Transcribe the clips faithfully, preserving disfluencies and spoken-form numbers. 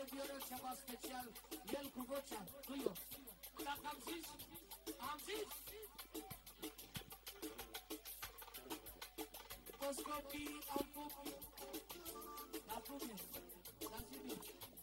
are Viorel ceva special, el cu vocea, nu eu. Dacă am zis, am zis. Toți copiii au pupii, la pupii, la zibii.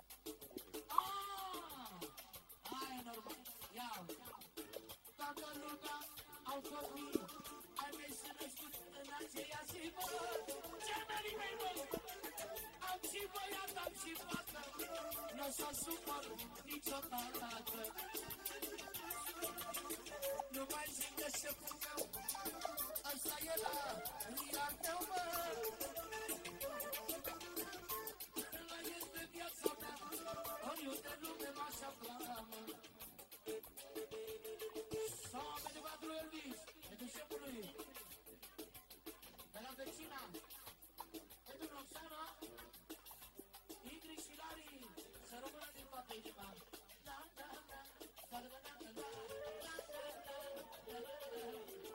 Aaaa, aia e normal, iau. Toată lumea au copii, ai mei se născut în aceea zi, bă. Gemenii mei, bă, am și băiat, am și fată, n-o să supăr niciodată. Nu mai zic de șeful meu, ăsta e la riar meu, mă. Ăla este viața mea, oriunde lume m-aș afla, mă. Sau pentru patru Elvis, pentru șefului, de la vecina, pentru Roxana, Ingrid și Lari, să rămână din toată inima. Da, da, da, da, da, da, da, da, da, da, da, da.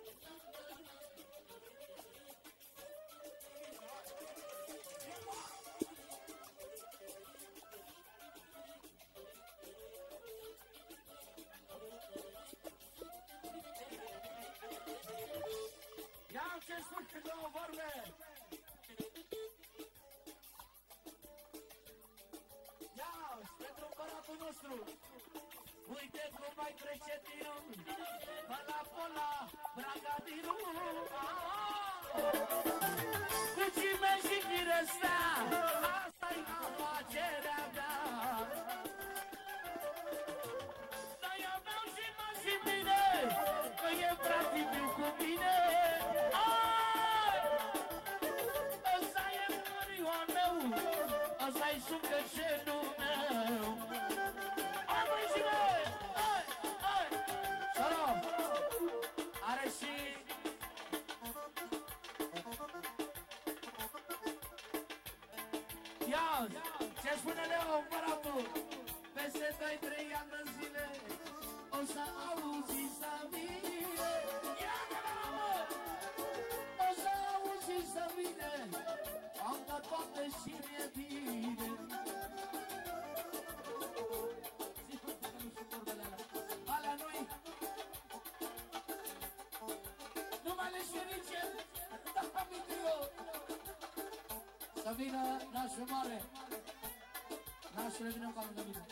Ia ce spun pe două vorbe! Ia pentru împăratul nostru! Uite cum mai trece tirul, Pala Pola, Bragadinu. Cu cime și chirestea, asta-i afacerea mea. Dar eu beau și mă și bine, că e frate-miu cu mine. Ăsta e mărion meu, ăsta-i șucășenul meu. Are și ia, ce spune Leo, împăratul? Peste doi trei ani de zile o să auzi să vine. Ia de la mă! O să auzi să vine, am dat toate și mi-e bine. Alea nu-i să vină nașul mare. Nașule, vină ca lângă mine.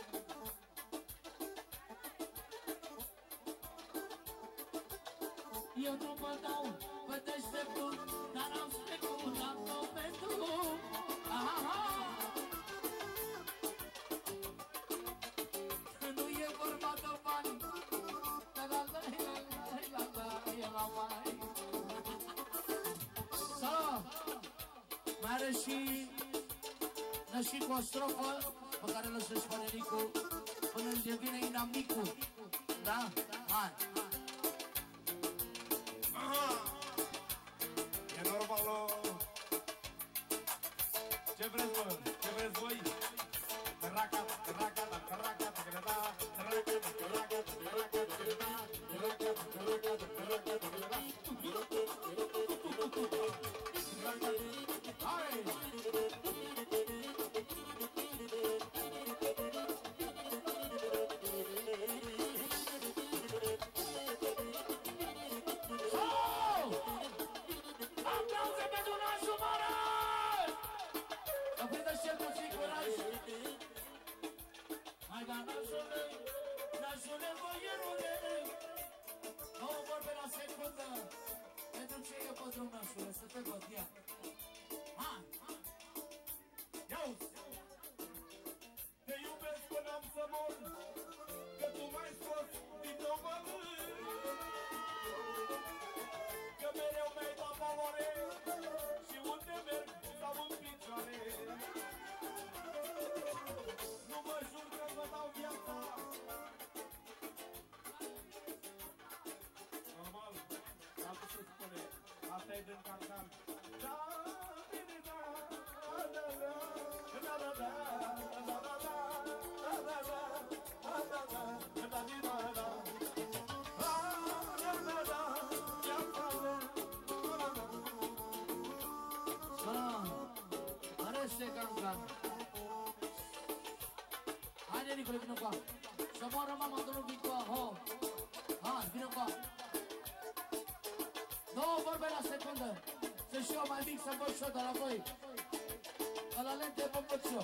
Eu nu mă dau pe deșteptul, dar am speculat momentul. Nu e vorba de bani, la la la la la la la. Mai are și nășit cu o strofă pe care lăsă și pare Nicu până își devine inamicul. Da? Hai! E normal. Ce vreți, bă? Ce vreți voi? Căracata, căracata, căracata, căracata, căracata, căracata, căracata, căracata, căracata, căracata, căracata. Hai! Aplauze pentru nașul mare! Să prindă și el puțin curaj! Hai da, nașule, nașule, boierule! Două vorbe la secundă! Pentru ce e pentru nașule, să te văd, ia! Hai! Iau! Te iubesc până am să mor, că tu m-ai scos din domălâi, că mereu mi-ai dat valoare și unde merg stau în picioare. Nu mă jur că vă dau viața. Normal, asta se spune, asta e din cancan. Da, bine, da, da, da, da, da, da, da, da, da. Nicule, vină cu a. Să moară mama, domnul Vicoa, ho. Hai, vină cu a. Două vorbe la secundă. Să și eu mai mic să văd și eu de la voi. Că la lente vă văd și eu.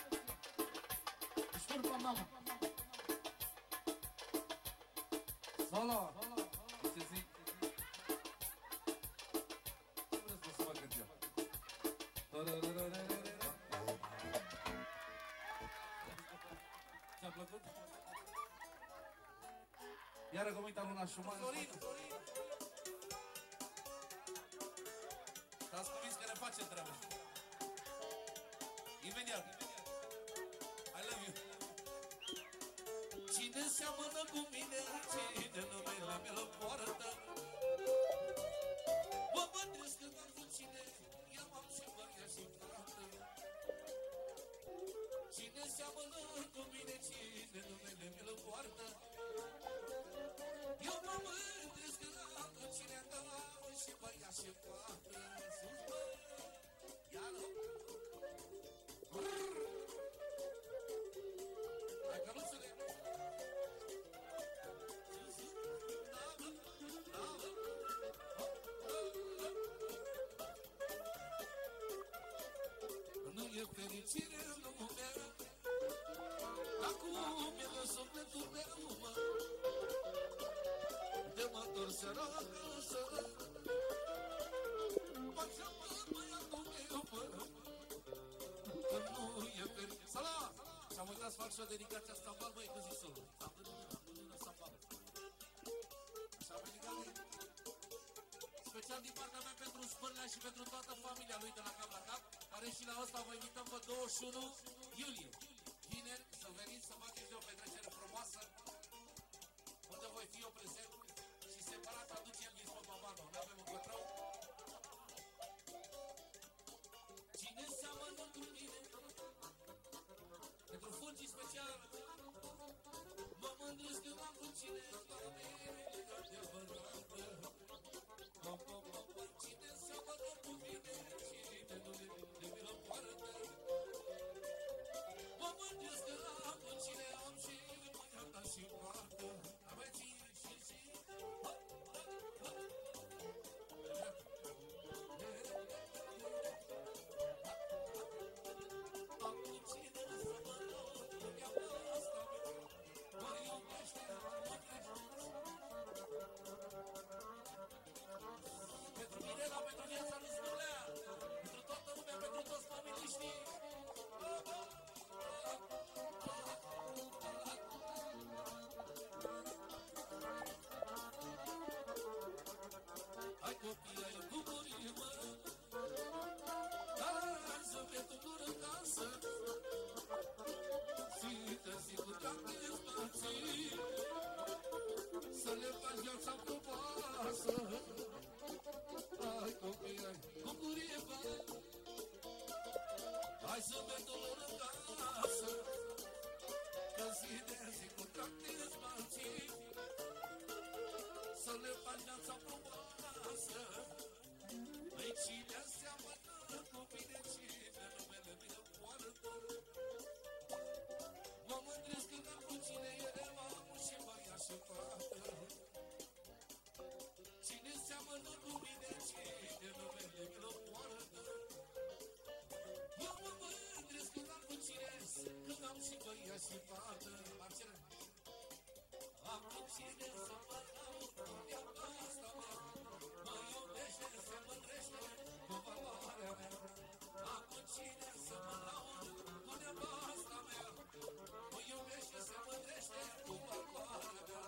Șurpa mama. Solo! Ce zic? Ce vreți să fac cânt eu? Ți-a plăcut? Iară cum uita Luna Schumann. Sorin! Stați convins că ne face treaba. Imediat! I love you! Cine seamănă cu mine, cine numele meu poartă? Mă mândresc când am cu cine, eu am și băia și frată. Cine seamănă cu mine, cine numele meu poartă? Eu mă mândresc când am cu cine, am și băia și frată. Sus, bă, iară! Hai căruțule! Nu e fericire în lumea, acum e de sufletul meu, mă. De mă dor săracă, sărac, fac-și-a băiatul meu, mă. Că nu e fericire. Salut! Și-am uitat să fac și o dedicație asta, bal, băi, cu zisul. Am văzut, am văzut asta, bal. Și am venit gale. Special din partea mea pentru Spârlea și pentru toată familia lui de la cap la cap, care și la ăsta vă invităm pe douăzeci și unu iulie. Vineri, să veniți să faceți de o petrecere frumoasă, unde voi fi eu prezent și separat aducem din Spă Babano. Noi avem un cătrău. Cine seamănă cu mine? Pentru fulgii special, mă mândresc când am cu cine, Doamne, adevărată. Mă, mă, mă, mă, cine seamănă cu mine, cine nu de milă poartă? Mă mândresc când am cu cine, am și băiata și poartă. Aveți și și, ha, ha, ha. Am cu cine să mă rog, lumea asta mă iubește, mă crește. Pentru Mirela, pentru viața lui Spârlea, pentru toată lumea, pentru toți familiștii. Hai copii, ai bucurie, mă, hai sufletul dur în casă, și-te sigur că te despărți, să le faci viața frumoasă. Hai copii, ai bucurie, mă, hai sufletul dur în casă, că zi de zi cu drag te despărți, să le faci viața frumoasă. Păi cine seamănă cu mine, cine numele meu poartă? Mă mândresc când am cu cine, eu am și băiat și fată. Cine seamănă cu mine, cine numele meu poartă? Eu mă mândresc când am cu cine, când am și băiat și fată. Marcele, am cu cine să mă laud, viața asta mea, mă iubește, se mândrește cu valoarea mea. Am cu cine să mă laud, cu nevasta mea, mă iubește, se mândrește cu valoarea mea.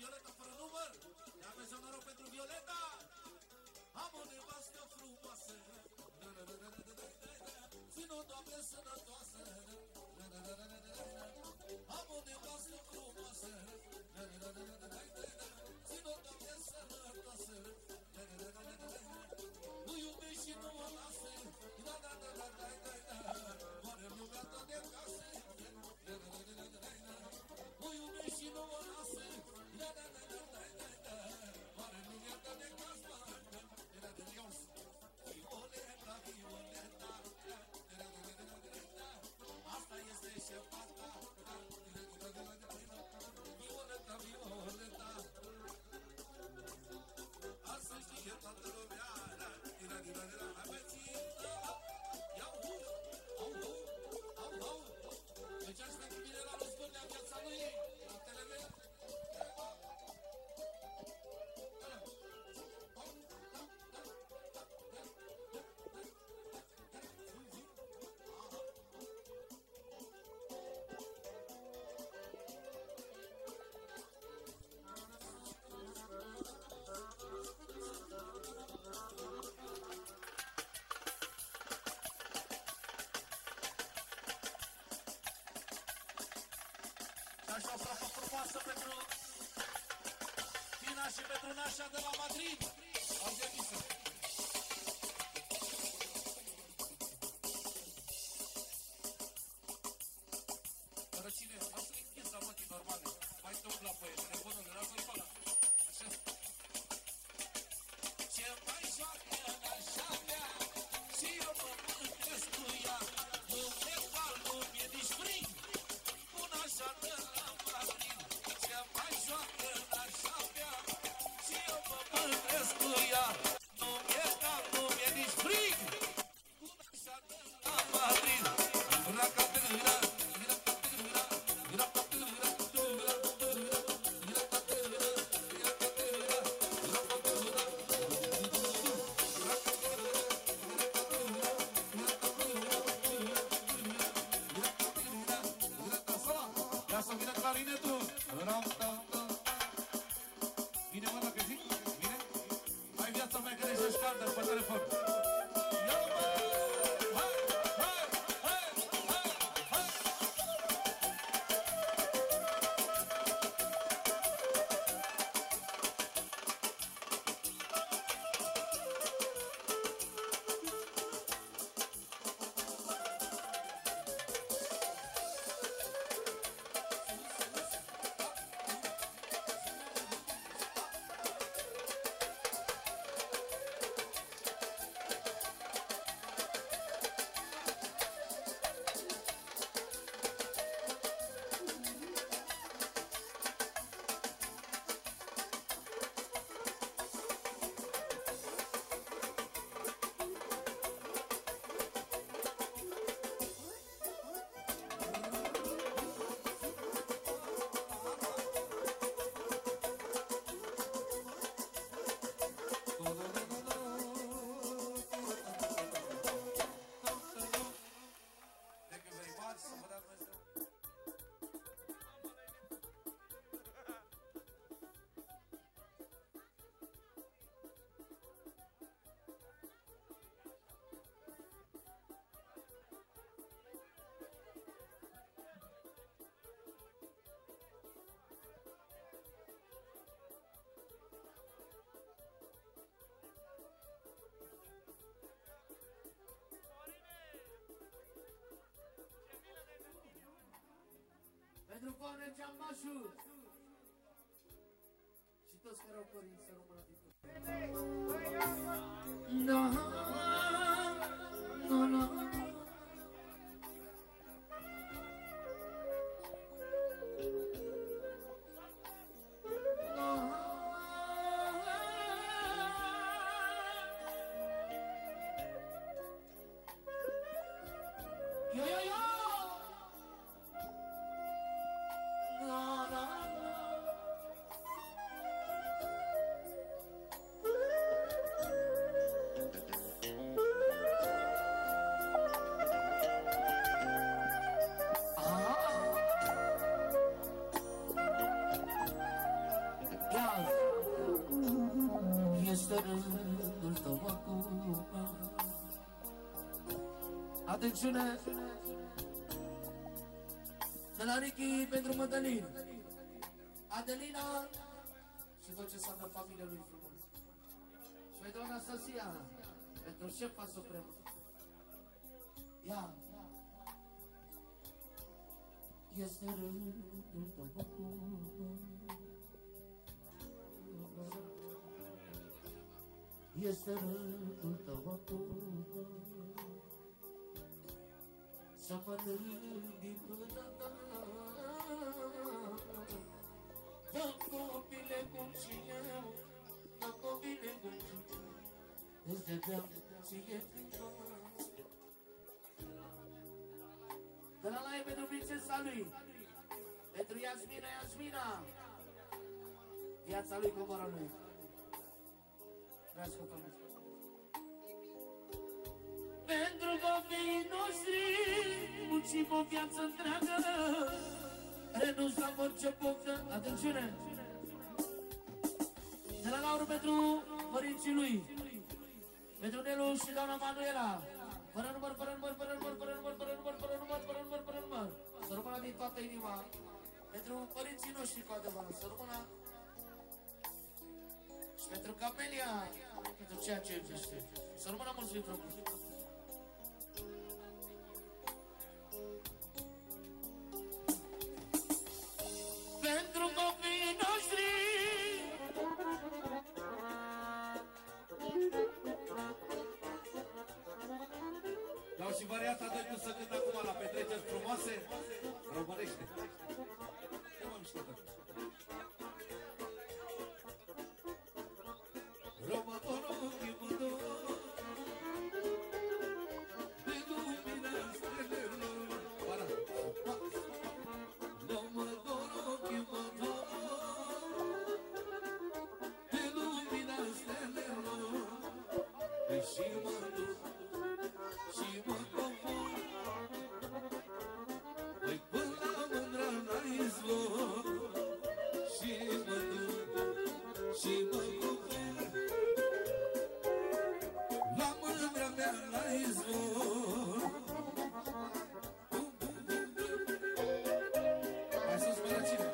Violeta fără număr. Ia vezi noroc pentru Violeta. Am o nevastă frumoasă. Țin-o, Doamne, sănătoasă. Am o nevastă frumoasă. Țin-o, Doamne, sănătoasă. Nu iubești și nu o lasă. Da, da, da, da, da, da, da. Oare lumea ta de casă. Nu iubești și nu o lasă. Da, da, da, da, da, da, da. Oare lumea ta de casă. Violeta, Violeta. Asta este șefata. Violeta, Violeta. Asta știe toată lumea. Hai mai țină. Iau, au, au, au. Deci asta cu mine la răzbunea viața lui. La televizor. Așa o frapă frumoasă pentru Tina și pentru Nașa de la Madrid. Argenisă. Răcine, lasă-i închisa mătii normale. Mai te umbla pe el, telefonul, lasă-i pe ăla. Așa. Ce mai joacă Nașa mea și eu mă mântesc cu ea. Nu e cal, nu e nici frig. Bună așa de la Madrid. Ce mai joacă Nașa mea și eu mă mândresc cu ea. Nu mi-e cald, nu mi-e nici frig. Bună așa de la Madrid. Bună ca târâra. Să vină clarinetul. Vine, mă, dacă zic? Vine? Hai viața mea care să-și caldă pe telefon. Ia, mă! Hai, hai, hai, hai, hai! Pentru Coane Ceambașu și toți care au părinți să rămână din tot. Da, da, da. Yo, yo, yo! rândul tău acum. Atențiune! De la Ricky pentru Mădălin, Adelina și tot ce înseamnă familia lui frumos. Și pentru Anastasia, pentru șefa supremă. Ia! Este rândul tău acum. Este rândul tău acum. Să mănânc din mâna ta. Dă copile cum și eu, dă copile cum și eu, îți dădeam ție prima. De la la e pentru prințesa lui, pentru Iasmina, Iasmina, viața lui, comora lui. Vreau să pentru copiii noștri muncim o viață întreagă, renunțăm orice poftă. Atențiune! De la Lauru pentru părinții lui, pentru Nelu și doamna Manuela, fără număr, fără număr, fără număr, fără număr, fără număr, fără număr, fără număr, fără număr. Să rămână din toată inima pentru părinții noștri cu adevărat, să rămână. Și pentru Camelia, pentru ceea ce iubește, să rămână mulțumit frumos. Pentru copiii noștri. Dau și varianta doi cum să cânt acum la petreceri frumoase românește. Ce mă mișcă tot? Românul chimător de lumina stelelor. Para! Românul chimător de lumina stelelor. Și mă duc și mă cobor, păi până la mândra la izvor. Și mă duc și mă cobor, la mândra mea la izvor. Hai sus, mărăcine!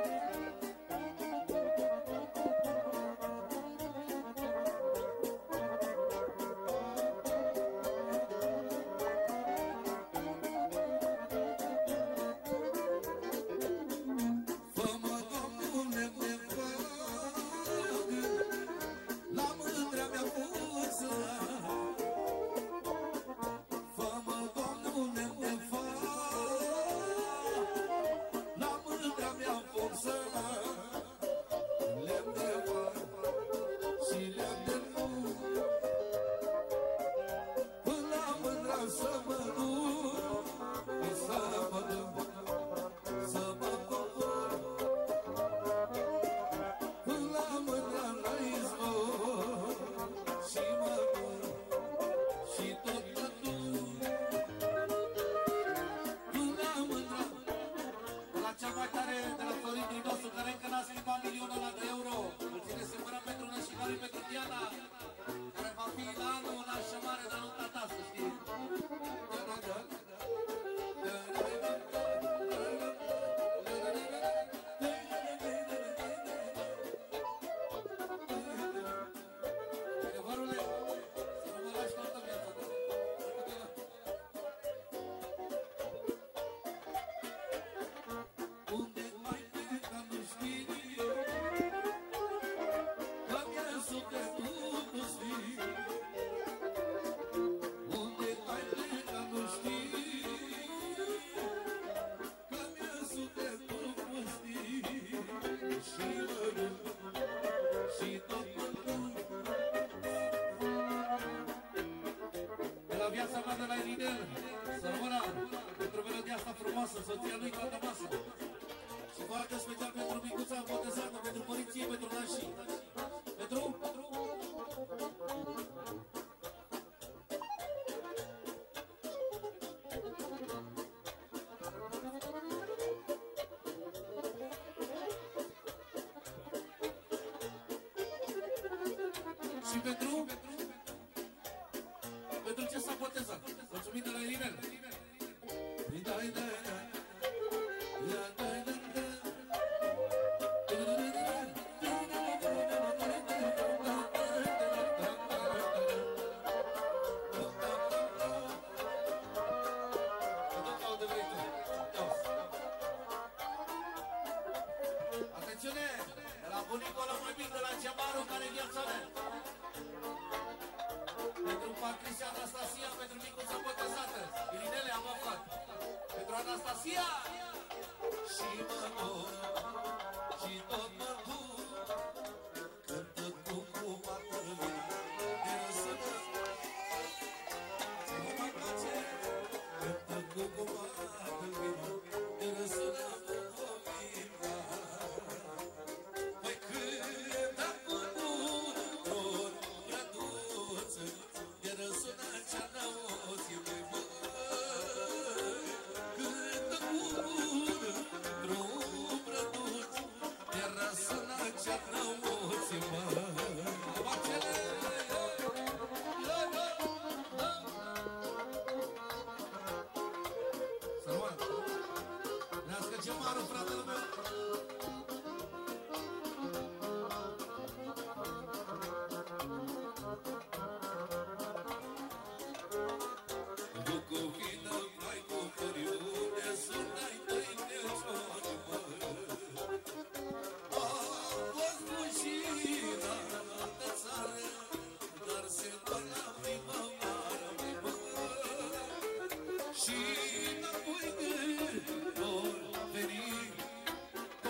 Soția lui toată masă. Și foarte special pentru micuța botezată, pentru părinții, pentru nașii. Pentru... Și pentru? Pentru ce s-a botezat? Mulțumim de la Irinel. Da, da, da. Da, da, da, da. Atențiune! De la bunicul ăla mai mic, de la Ceabaru, care e gheațone. Pentru Patricia Anastasia, pentru micuța botezată. Irinele, am aflat. Pentru Anastasia! Și mă duc, și tot mă duc, cântă cu cumată lumea, de răsănă. Nu mă place, cântă cu cumată lumea, de răsănă Bucovina. Păi cântă cu unor grăduță, de răsănă cea năuți, măi măi. Cântă cu unor drum răduț, de răsănă cea năuți, măi. Abacele! Sărman, nească Ceabaru, fratele meu. Bucovina, mai bucuriune, sunai tăi neșoni, măi. Am fost rușina în altă țară, dar se doar la primăvară, măi, măi. Și înapoi când vor veni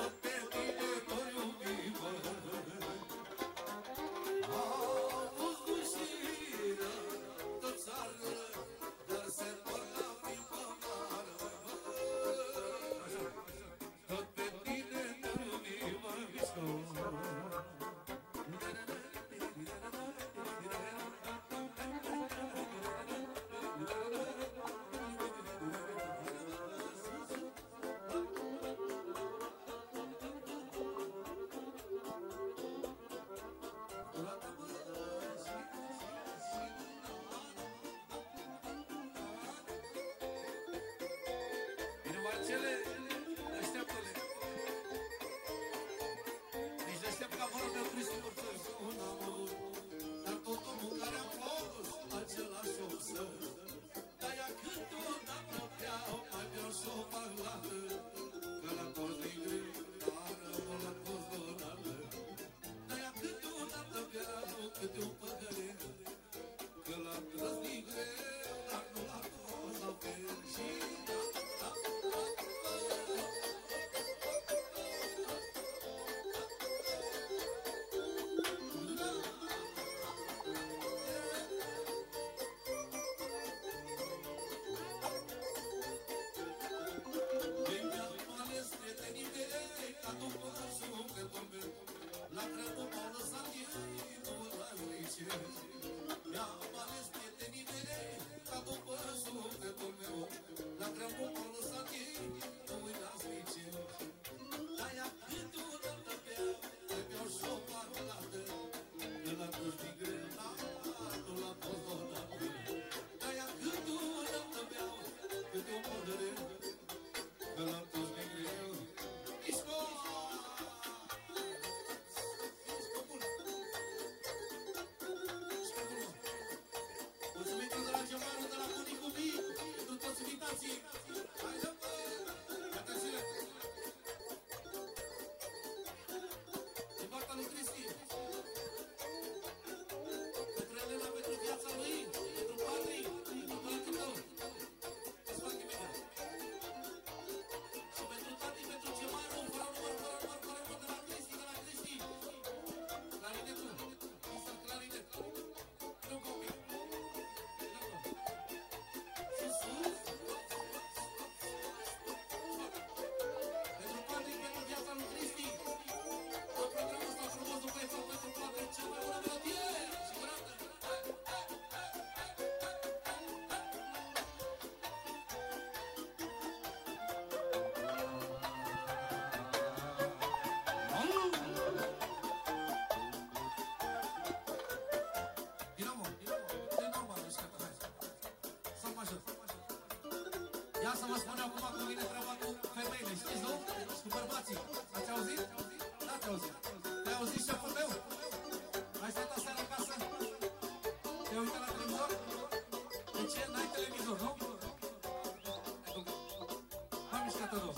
mă spune acum cum vine treaba cu femeile, știți, nu? Cu bărbații. Ați auzit? N-ați auzit. Te-ai auzit șeful meu? Ai stat aseară acasă? Te-ai uitat la televizor? De ce? N-ai televizor, nu? M-am mișcat rău.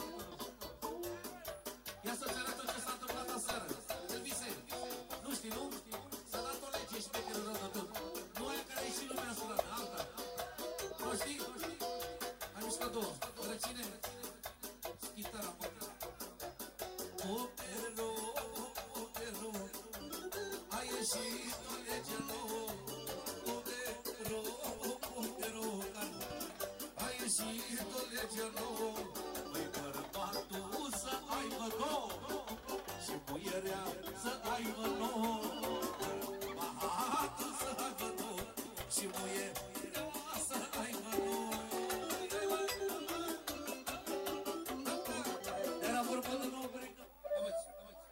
Ia să-ți arăt ce s-a întâmplat aseară. Elvise, nu știi, nu? S-a dat o lege și pe care rău de tot. Nu aia care a ieșit lumea surană, alta. Nu știi? Ai mișcat două. Răcine. Schitara, mă. O, pero, o, pero. A ieșit o lege nouă. O, pero, o, pero. A ieșit o lege nouă. Păi bărbatul să aibă două. Și muierea să aibă nouă. Bărbatul să aibă două. Și muierea să aibă nouă. Era vorba de nouă brecă. Aveți,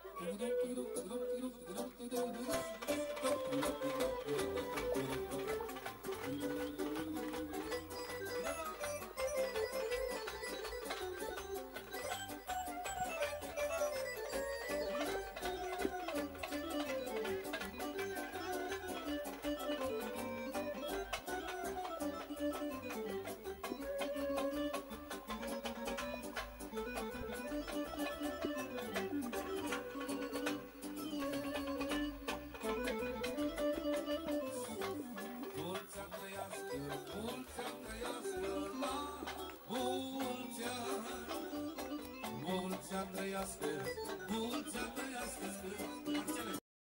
trăiască, mulți ani trăiască, Marcele.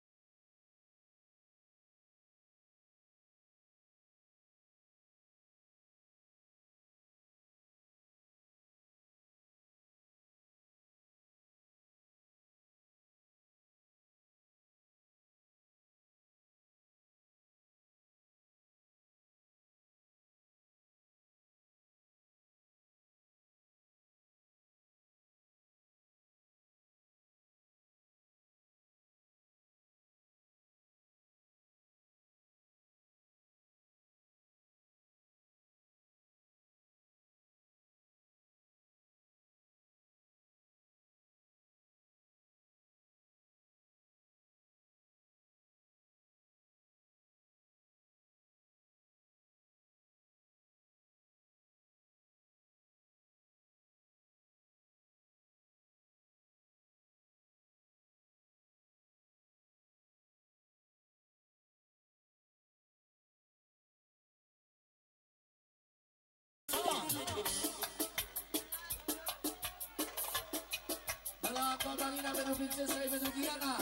De la Catalina pentru prințesa și pentru Diana.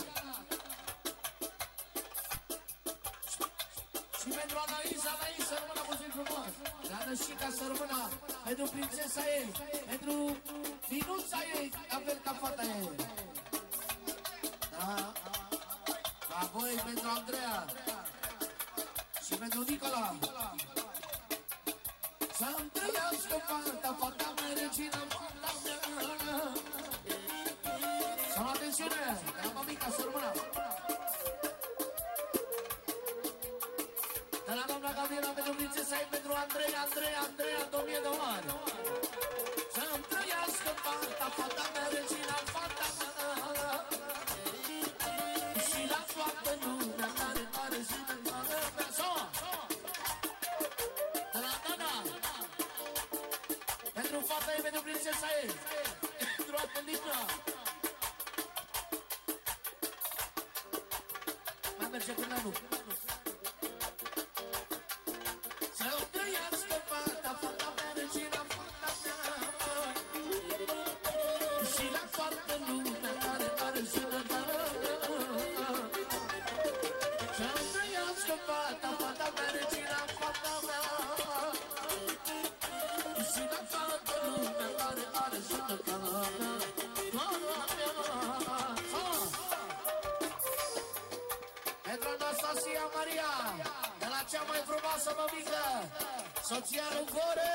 Și pentru Anaisa, Anaisa, rămână puțin frumos. La Nășica să rămână pentru prințesa ei, pentru finuța ei, la fel ca fata ei. Da? Apoi pentru Andreea și pentru Nicola. Să-mi trăiască fata, fata mea, regina, fata mea. Să-mi atențiune, de la mămica să rămână. De la doamna Gabriela pentru prințesa ei, pentru Andrei, Andrei, Andrei, domnie de mari. Să-mi trăiască fata, fata mea, regina, fata mea. Și la toată lumea care are zi de mare mea. Soa! De la Dana, pentru fata ei, pentru prințesa ei, pentru Atenina. Mai merge până nu. Să-mi trăiască fata, fata mea, regina, fata mea. Și la toată lumea care are zi de mare. Să-mi trăiască fata, fata mea, regina, fata mea. Și la toată lumea care are zi de mare. Pentru Anastasia Maria, de la cea mai frumoasă mămică, soția lui Gore!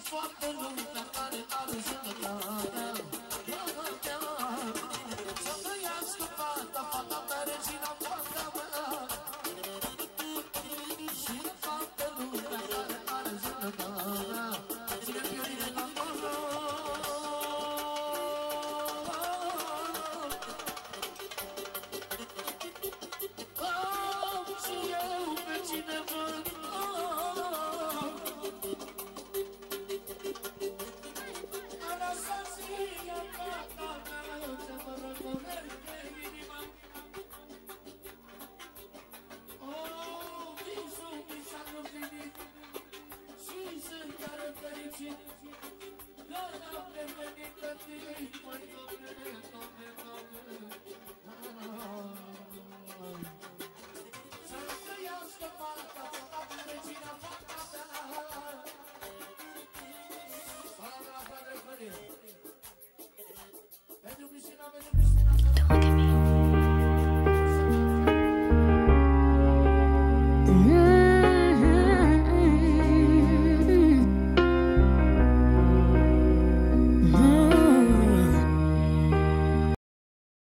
toată lumea care are zâmbătă.